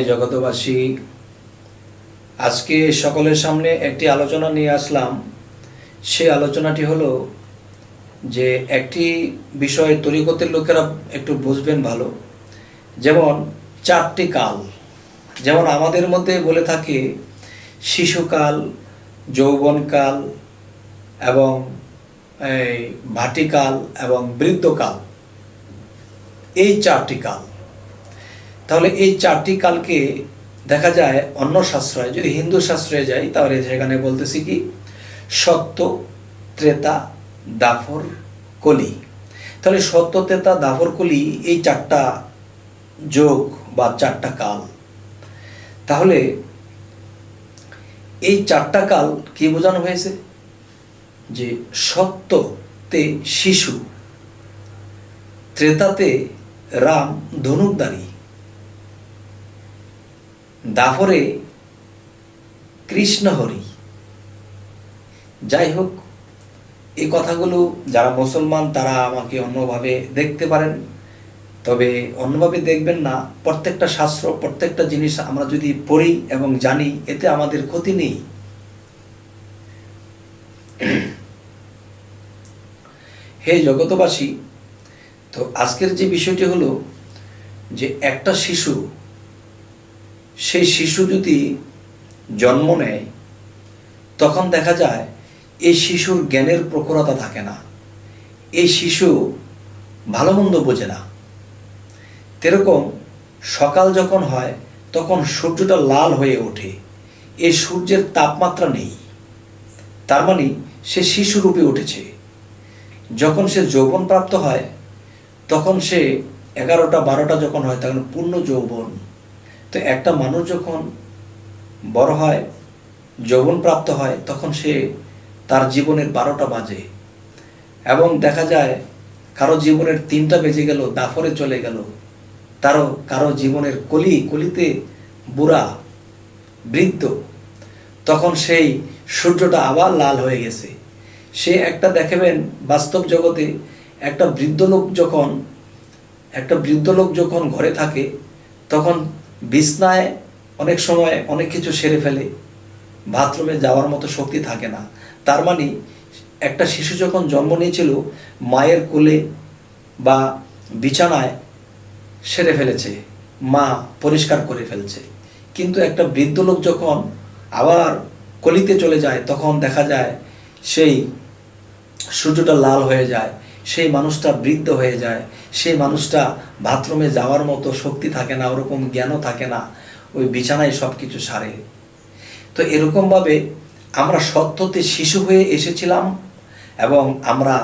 জগতবাসী, আজকে সকলের সামনে একটি আলোচনা নিয়ে আসলাম। সেই আলোচনাটি হলো যে একটি বিষয় তরিকতের লোকেরা একটু বুঝবেন ভালো। যেমন চারটি কাল, যেমন আমাদের মধ্যে বলে থাকে শিশুকাল, যৌবনকাল এবং ভাটিকাল এবং বৃদ্ধকাল, এই চারটি কাল। তাহলে এই চারটি কালকে দেখা যায় অন্য শাস্ত্রে, যদি হিন্দু শাস্ত্রে যাই তাহলে সেখানে বলতেছি কি সত্য, ত্রেতা, দাপর, কলি। তাহলে সত্য, ত্রেতা, দাপর, কলি এই চারটা যোগ বা চারটা কাল। তাহলে এই চারটা কাল কি বোঝানো হয়েছে? যে সত্যতে শিশু, ত্রেতাতে রাম ধনুকধারী, দাপরে কৃষ্ণহরি। যাই হোক, এই কথাগুলো যারা মুসলমান তারা আমাকে অন্যভাবে দেখতে পারেন, তবে অন্যভাবে দেখবেন না। প্রত্যেকটা শাস্ত্র, প্রত্যেকটা জিনিস আমরা যদি পড়ি এবং জানি, এতে আমাদের ক্ষতি নেই। হে জগতবাসী, তো আজকের যে বিষয়টি হলো যে একটা শিশু, সেই শিশু যদি জন্ম নেয় তখন দেখা যায় এই শিশুর জ্ঞানের প্রখরতা থাকে না, এই শিশু ভালো মন্দ বোঝে না। এরকম সকাল যখন হয় তখন সূর্যটা লাল হয়ে ওঠে, এই সূর্যের তাপমাত্রা নেই, তার মানে সে শিশু রূপে উঠেছে। যখন সে যৌবন প্রাপ্ত হয় তখন সে 11টা 12টা যখন হয় তখন পূর্ণ যৌবন। তো একটা মানুষ যখন বড় হয়, যৌবন প্রাপ্ত হয়, তখন সে তার জীবনের 12টা বাজে এবং দেখা যায় কারো জীবনের 3টা বেজে গেল, দাপরে চলে গেল, কারো জীবনের কলিতে বুড়া বৃদ্ধ, তখন সেই সূর্যটা আবার লাল হয়ে গেছে। সে একটা দেখবেন বাস্তব জগতে একটা বৃদ্ধ লোক যখন ঘরে থাকে তখন বিছনায় অনেক সময় অনেক কিছু সেরে ফেলে, বাথরুমে যাওয়ার মতো শক্তি থাকে না। তার মানে একটা শিশু যখন জন্ম নিয়েছিল মায়ের কোলে বা বিছানায় সেরে ফেলেছে, মা পরিষ্কার করে ফেলছে। কিন্তু একটা বৃদ্ধ লোক যখন আবার কলিতে চলে যায় তখন দেখা যায় সেই সূর্যটা লাল হয়ে যায়, সেই মানুষটা বৃদ্ধ হয়ে যায়, সেই মানুষটা বাথরুমে যাওয়ার মতো শক্তি থাকে না, ওরকম জ্ঞানও থাকে না, ওই বিছানায় সব কিছু সারে। তো এরকমভাবে আমরা সত্যতে শিশু হয়ে এসেছিলাম এবং আমরা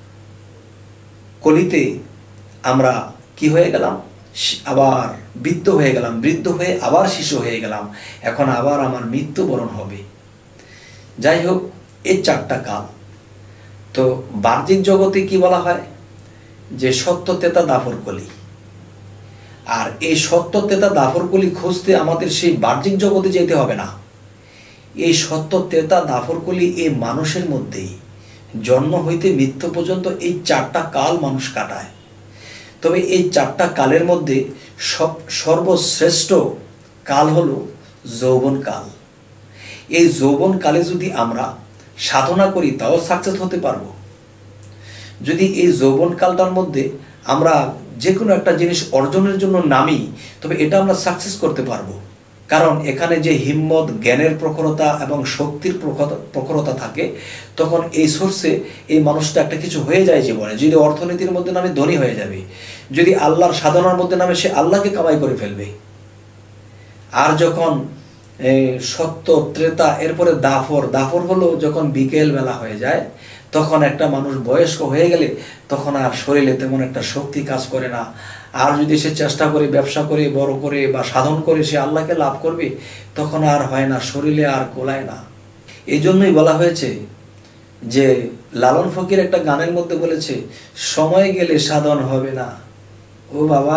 কলিতে আমরা কি হয়ে গেলাম? আবার বৃদ্ধ হয়ে গেলাম, বৃদ্ধ হয়ে আবার শিশু হয়ে গেলাম, এখন আবার আমার মৃত্যুবরণ হবে। যাই হোক, এই চারটা কাল। তো বাহ্যিক জগতে কি বলা হয়? যে সত্য, ত্রেতা, দাপর, কলি। আর এই সত্য, ত্রেতা, দাপর, কলি খুঁজতে আমাদের সেই বাহ্যিক জগতে যেতে হবে না। এই সত্য, ত্রেতা, দাপর, কলি এই মানুষের মধ্যেই জন্ম হইতে মৃত্যু পর্যন্ত এই চারটা কাল মানুষ কাটায়। তবে এই চারটা কালের মধ্যে সর্বশ্রেষ্ঠ কাল হলো যৌবন কাল। এই যৌবন কালে যদি আমরা সাধনা করি তাও সাকসেস হতে পারবো। যদি এই যৌবন কালটার মধ্যে আমরা যে কোনো একটা জিনিস অর্জনের জন্য নামি, তবে এটা আমরা সাকসেস করতে পারবো। কারণ এখানে যে হিম্মত, জ্ঞানের প্রখরতা এবং শক্তির প্রখরতা থাকে, তখন এই সোর্সে এই মানুষটা একটা কিছু হয়ে যায় জীবনে। যদি অর্থনীতির মধ্যে নামে ধনী হয়ে যাবে, যদি আল্লাহর সাধনার মধ্যে নামে সে আল্লাহকে কামাই করে ফেলবে। আর যখন সত্য, ত্রেতা, এরপরে দাপর হলো যখন বিকেল বেলা হয়ে যায়, তখন একটা মানুষ বয়স্ক হয়ে গেলে তখন আর শরীরে তেমন একটা শক্তি কাজ করে না। আর যদি সে চেষ্টা করে, ব্যবসা করে, বড় করে বা সাধন করে সে আল্লাহকে লাভ করবে, তখন আর হয় না, শরীরে আর গোলায় না। এই জন্যই বলা হয়েছে যে লালন ফকির একটা গানের মধ্যে বলেছে, সময় গেলে সাধন হবে না। ও বাবা,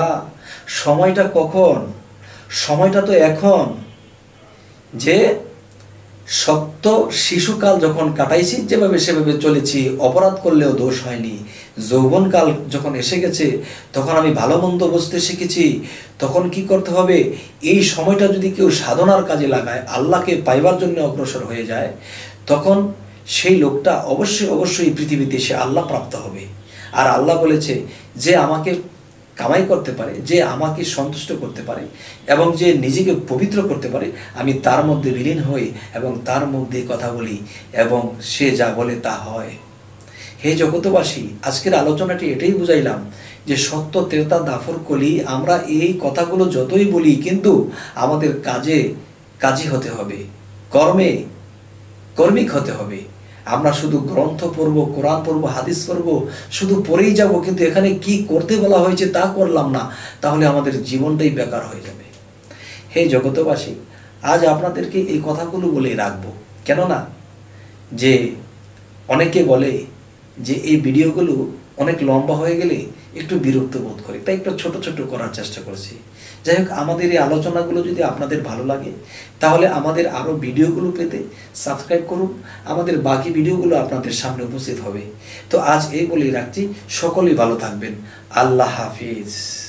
সময়টা কখন? সময়টা তো এখন। যে সত্য শিশুকাল যখন কাটাইছি যেভাবে সেভাবে চলেছি, অপরাধ করলেও দোষ হয়নি। যৌবনকাল যখন এসে গেছে তখন আমি ভালো মন্দ বুঝতে শিখেছি। তখন কি করতে হবে, এই সময়টা যদি কেউ সাধনার কাজে লাগায়, আল্লাহকে পাইবার জন্য অগ্রসর হয়ে যায়, তখন সেই লোকটা অবশ্যই পৃথিবীতে সে আল্লাহ প্রাপ্ত হবে। আর আল্লাহ বলেছে, যে আমাকে কামাই করতে পারে, যে আমাকে সন্তুষ্ট করতে পারে এবং যে নিজেকে পবিত্র করতে পারে, আমি তার মধ্যে বিলীন হই এবং তার মধ্যে কথা বলি এবং সে যা বলে তা হয়। হে জগতবাসী, আজকের আলোচনাটি এটাই বুঝাইলাম যে সত্য, ত্রেতা, দাফর, কলি, আমরা এই কথাগুলো যতই বলি কিন্তু আমাদের কাজী হতে হবে, কর্মিক হতে হবে। আমরা শুধু গ্রন্থ পড়বো, কোরআন পড়বো, হাদিস পড়বো, শুধু পড়েই যাব, কিন্তু এখানে কি করতে বলা হয়েছে তা করলাম না, তাহলে আমাদের জীবনটাই বেকার হয়ে যাবে। হে জগতবাসী, আজ আপনাদেরকে এই কথাগুলো বলে রাখবো, কেননা যে অনেকে বলে যে এই ভিডিওগুলো অনেক লম্বা হয়ে গেলে একটু বিরক্ত বোধ করে, তাই একটু ছোট ছোট করার চেষ্টা করেছি। যাই হোক, আমাদের এই আলোচনাগুলো যদি আপনাদের ভালো লাগে তাহলে আমাদের আরও ভিডিওগুলো পেতে সাবস্ক্রাইব করুন, আমাদের বাকি ভিডিওগুলো আপনাদের সামনে উপস্থিত হবে। তো আজ এই বলেই রাখছি, সকলেই ভালো থাকবেন। আল্লাহ হাফিজ।